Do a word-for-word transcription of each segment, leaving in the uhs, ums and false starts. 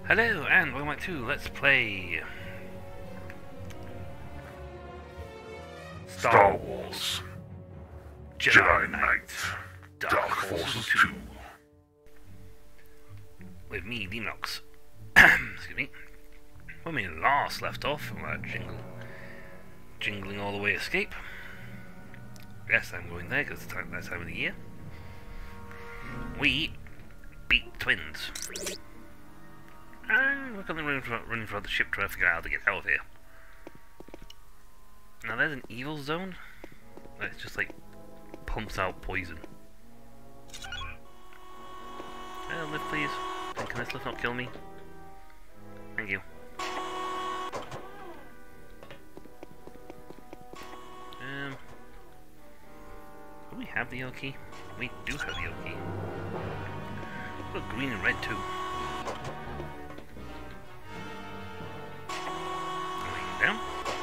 Hello and welcome back to Let's Play Star Wars Jedi Knight Dark Forces two. with me, Demonox. Excuse me. When we last left off from our jingle, jingling all the way escape. Yes, I'm going there because it's time, that time of the year. We beat twins. And we're currently running for, running for the ship trying to figure out how to get out of here. Now there's an evil zone that just like pumps out poison. Uh, lift please. And can this lift not kill me? Thank you. Um, do we have the L key? We do have the L key. Look, green and red too. Going down.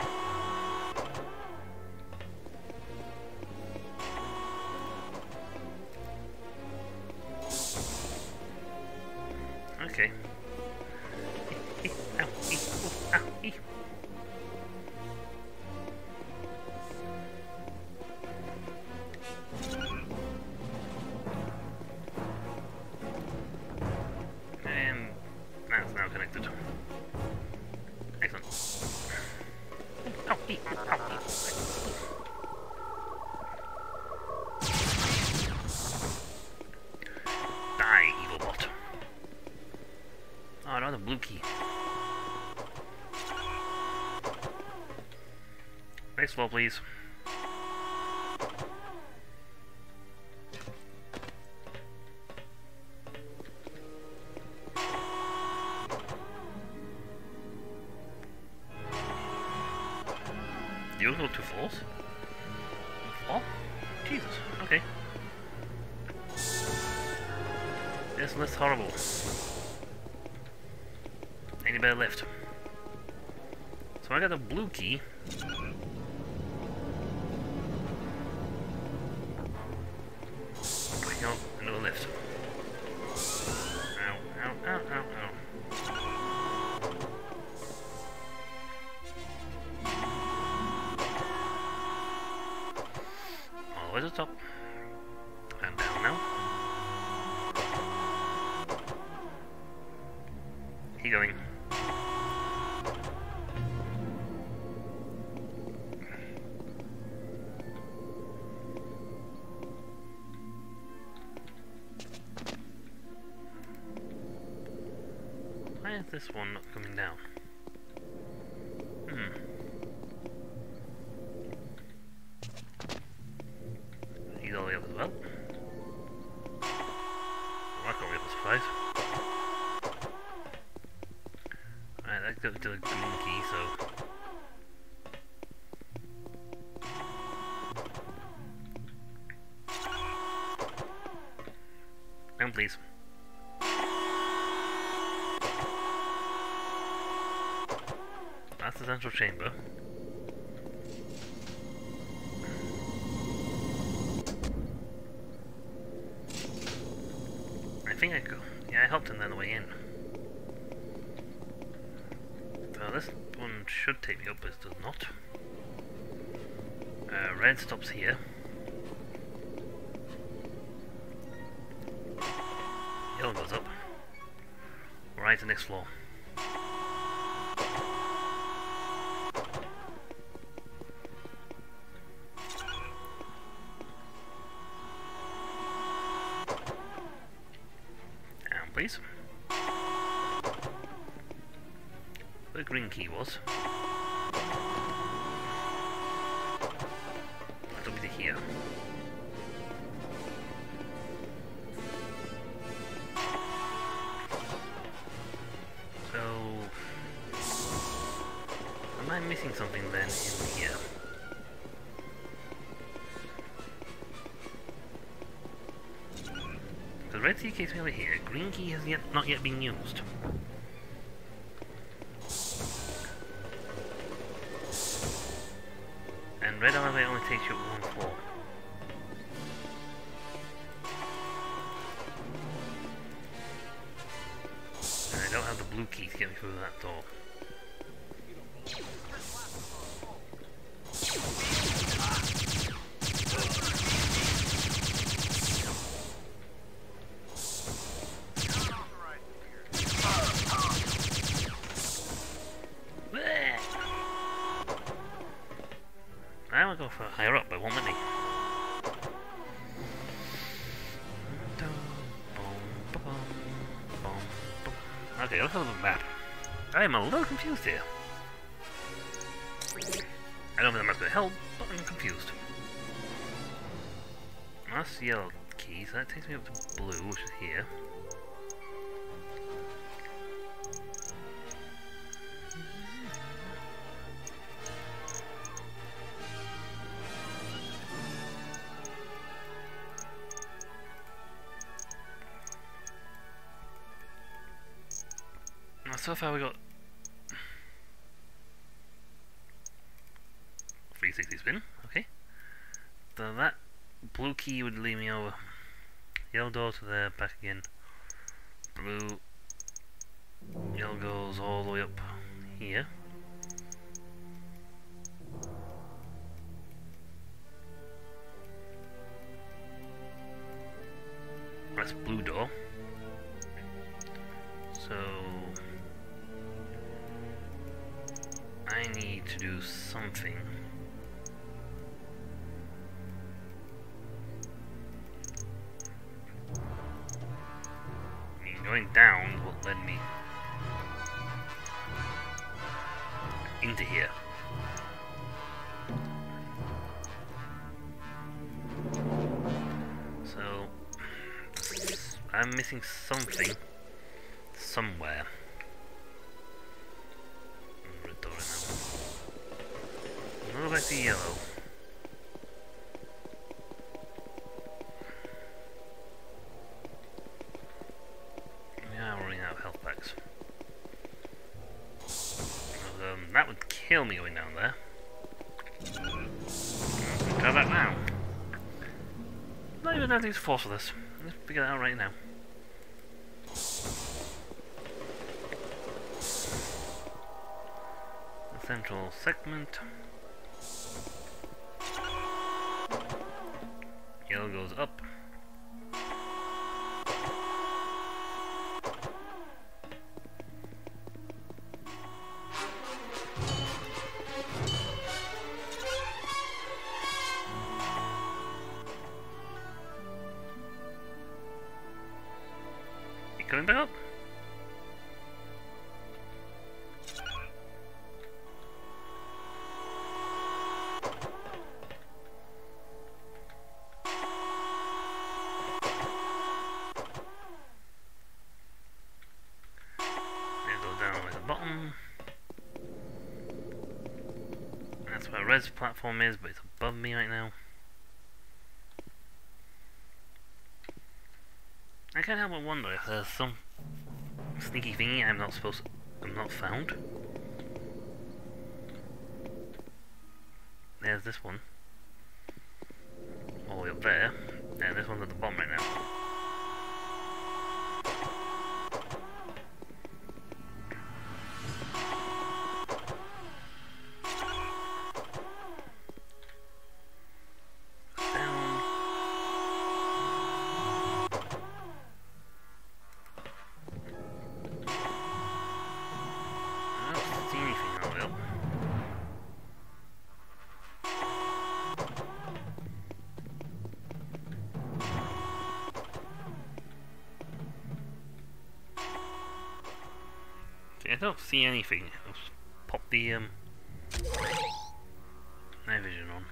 Okay. Ow, ee, ooh, ow, ee. And that's now connected. Excellent. Ow, ee, ow, ee. Die, evil bot. Oh, another blue key. Next floor, please. You go two floors? Oh, Jesus. Okay. This looks horrible. Any better lift? So I got a blue key. Bring out another lift. Ow, ow, ow, ow, ow. All the way to the top. And down now. Keep going. Why is this one not coming down? Hmm. He's all the way up as well. Rock all the way up, I suppose. Alright, let's go to the green key, so... Down, please. That's the central chamber. I think I go. Yeah, I helped him on the way in. So this one should take me up, but it does not. Uh, red stops here. Yellow goes up. Right to the next floor. Please. Where the green key was. That will be here. So, am I missing something then in here? The red key takes me over here. Green key has yet not yet been used. And red elevator only takes you up one floor. And I don't have have the blue key to get me through that door. I will go for higher up, but won't let me. Okay, let's have a map. I am a little confused here. I don't think the map's going to help, but I'm confused. That's the yellow key, so that takes me up to blue, which is here. So far we got three sixty spin, okay. So that blue key would lead me over. Yellow door to there, back again. Blue. Yellow goes all the way up here. That's blue door. So I need to do something. I mean, going down will lead me into here. So I'm missing something somewhere. What about the yellow? Yeah, I'm running out of health packs. Um, that would kill me going down there. Try that now. Not even having to force for this. Let's figure that out right now. The central segment. Yellow goes up. You coming back up? That's where Red's platform is, but it's above me right now. I can't help but wonder if there's some sneaky thingy I'm not supposed to, I'm not found. There's this one. All the way up there. And this one's at the bottom right now. I don't see anything. I'll just pop the um, night vision on.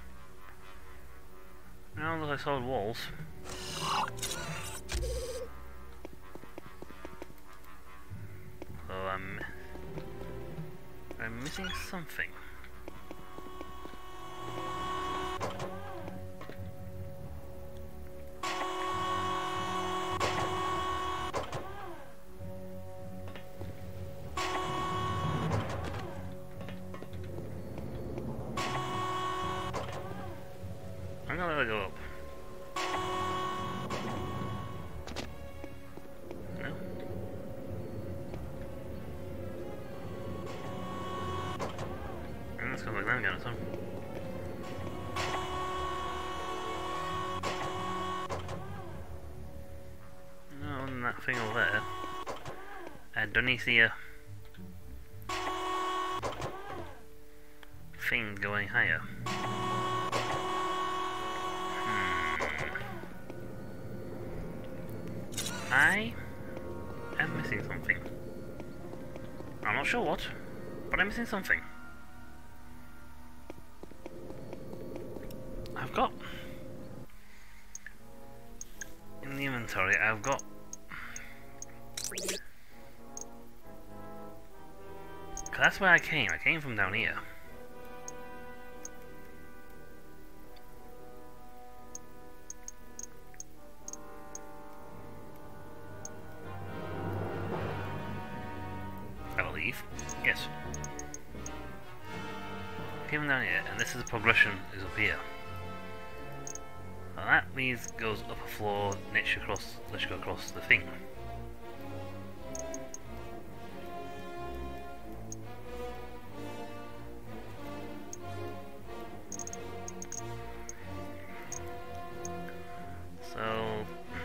Now look, I saw the walls. So I'm, I'm missing something. I'm gonna let it go up. No? let's go like that again, so. No, and that thing over there. I don't see a thing going higher. Hmm. I am missing something. I'm not sure what, but I'm missing something. I've got in the inventory, I've got that's where I came. I came from down here. I believe. Yes. I came from down here, and this is the progression is up here. Now that means goes up a floor, lets you across, lets you go across the thing. So,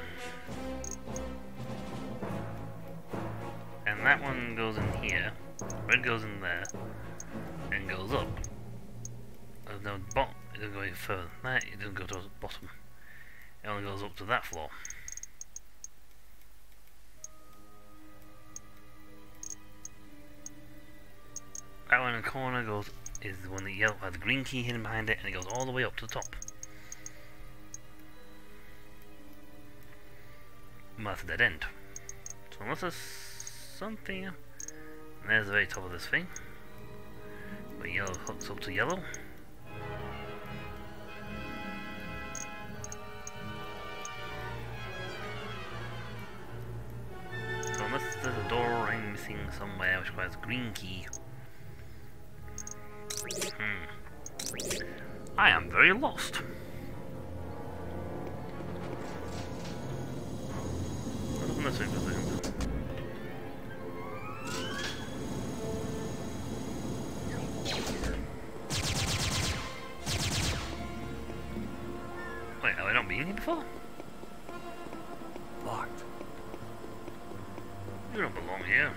and that one goes in here, red goes in there, and goes up. There's no bottom, it doesn't go any further than that, it doesn't go to the bottom. It only goes up to that floor. That one in the corner goes is the one that yellow has the green key hidden behind it, and it goes all the way up to the top. And that's a dead end. So unless there's something, and there's the very top of this thing, where yellow hooks up to yellow. So unless there's a door I'm missing somewhere which requires a green key. Hmm. I am very lost. Open this thing for a second. Wait, have I not been here before? Locked. You don't belong here.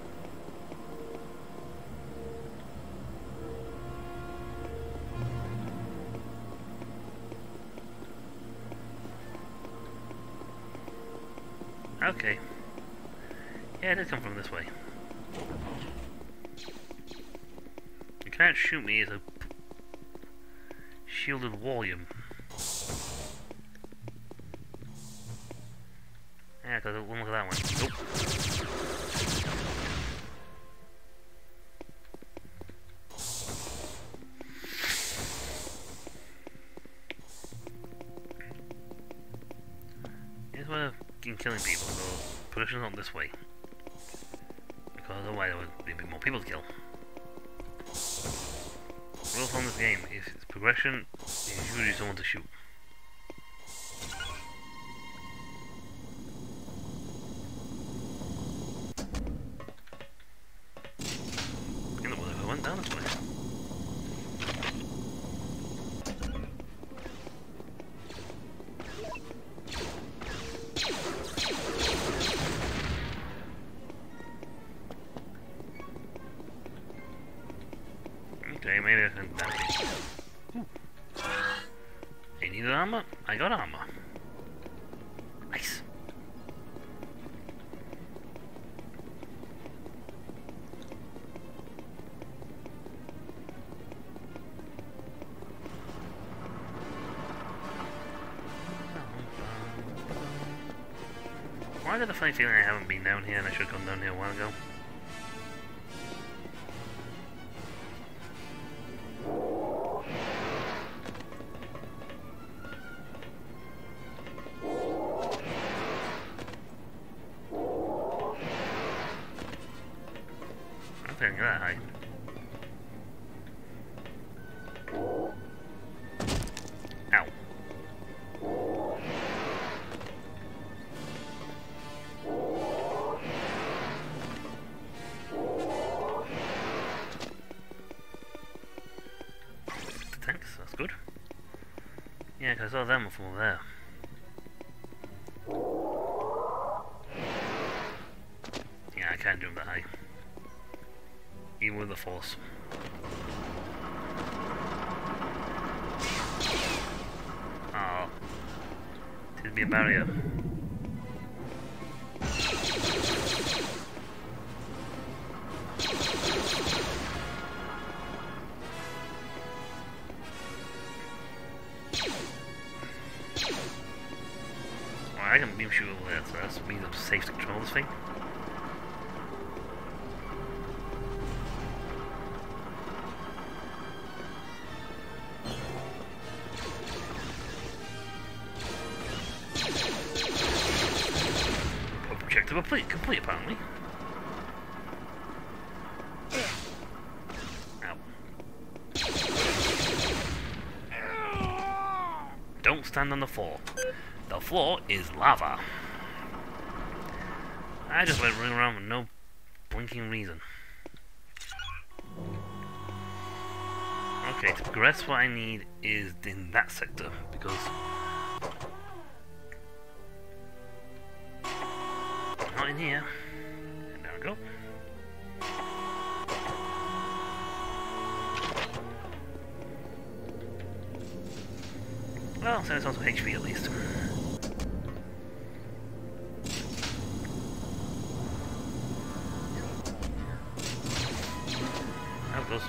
Okay. Yeah, it did come from this way. You can't shoot me as a shielded wall, you. Yeah, cause look at that one. Nope. Here's where I've been killing people, so production's not this way. Because otherwise there would be a bit more people to kill. The rules on this game is its progression is usually someone to shoot. You know what, if I went down this way. Okay, maybe I can damage. Ooh. You needed armor? I got armor. Nice. Why did I funny feeling I haven't been down here and I should have gone down here a while ago? I think that high. Ow. Yeah, because I saw them from over there. Yeah, I can't jump that high. Even with the force. Oh. Seems to be a barrier. Well, I can beam shoot over there, so that means I'm safe to control this thing. Objective complete, complete apparently. Ow. Don't stand on the floor. The floor is lava. I just let it run around with no blinking reason. Okay, to progress what I need is in that sector, because not in here. And there we go. Well, so it's also H P at least. That goes.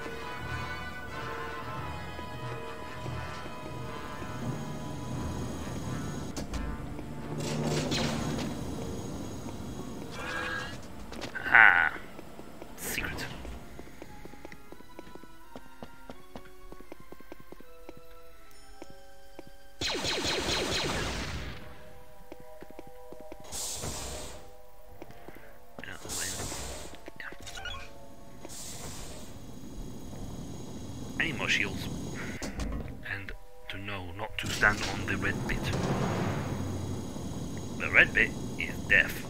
Ah, secret. Yeah, yeah. I need more shields, and to know not to stand on the red bit. The red bit is death.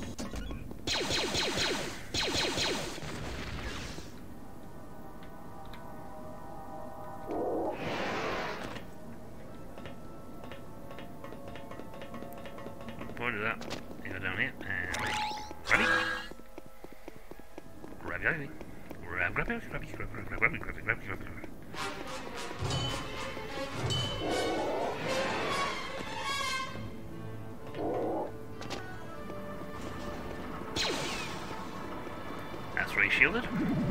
Point to that. Go down here and ready. Grab, grab, grab, grab, grab, grab, grab, grab, grab, grab, grab, grab, grab. That's ray shielded.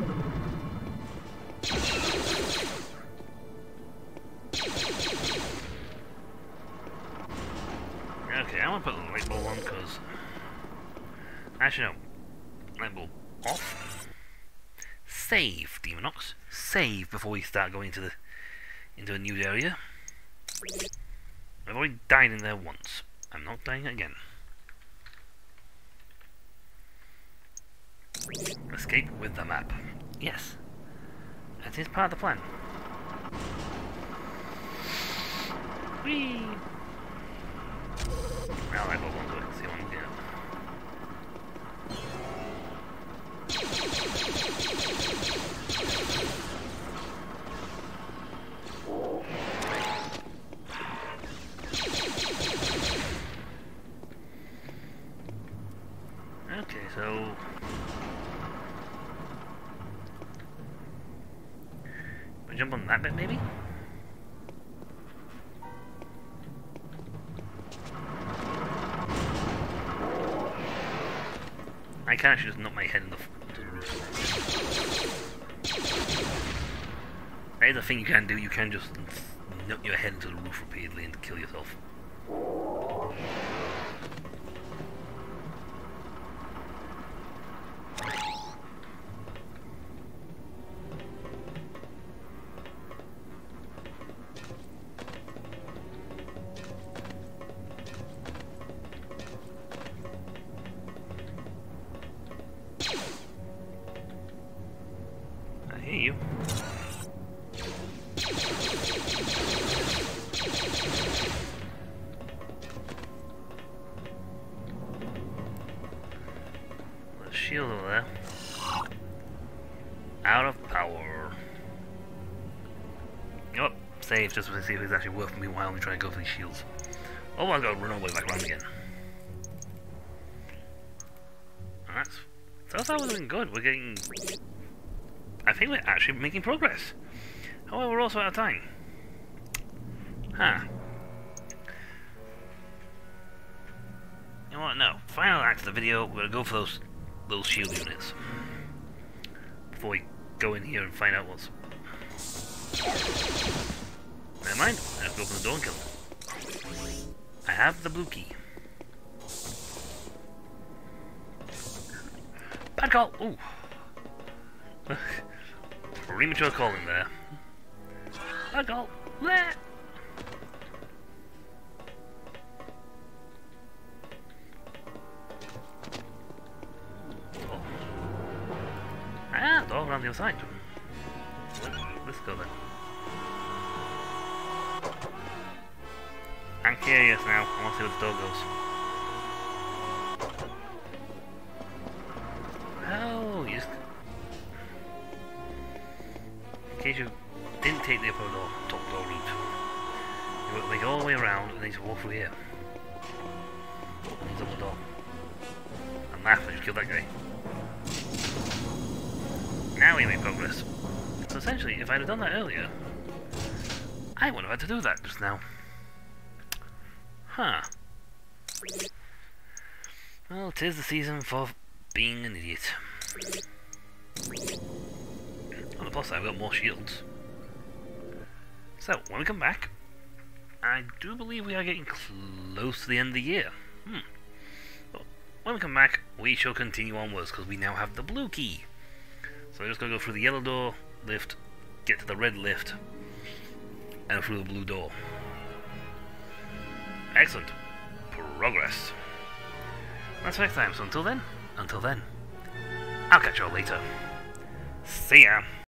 Okay, I want to put the light bulb on because actually no, light bulb off. Save, Demonox. Save before we start going into the into a new area. I've already died in there once. I'm not dying again. Escape with the map. Yes, that is part of the plan. Whee! Now I will do it, see what I'm doing. Okay, so we jump on that bit maybe? I can actually just knock my head in the, into the roof. That is a thing you can do, you can just knock your head into the roof repeatedly and kill yourself. I hear you. The shield over there. Out of power. Yep, save just to see if it's actually worth me while we try to go for these shields. Oh, I've got to run all the way back around again. And that's, that's how we're doing good. We're getting... I think we're actually making progress. However, we're also out of time. Huh. You know what? No. Final act of the video, we're going to go for those, those shield units. Before we go in here and find out what's... Never mind, I have to open the door and kill them. I have the blue key. Bad call! Ooh! Premature calling there. Bad call! Bleh. Oh. Ah, door around the other side. Let's go then. I'm curious now. I want to see where the door goes. Oh, you just... In case you didn't take the upper door, top door route, you have to make all the way around and then you just walk through here. Opens up the door. And laugh when you kill that guy. Now we make progress. So essentially, if I'd have done that earlier, I wouldn't have had to do that just now. Huh. Well, 'tis the season for being an idiot. On the plus side, I've got more shields. So, when we come back, I do believe we are getting close to the end of the year. Hmm. Well, when we come back, we shall continue onwards, because we now have the blue key. So we're just going to go through the yellow door, lift, get to the red lift, and through the blue door. Excellent. Progress. That's next time, so until then, until then, I'll catch you all later. See ya!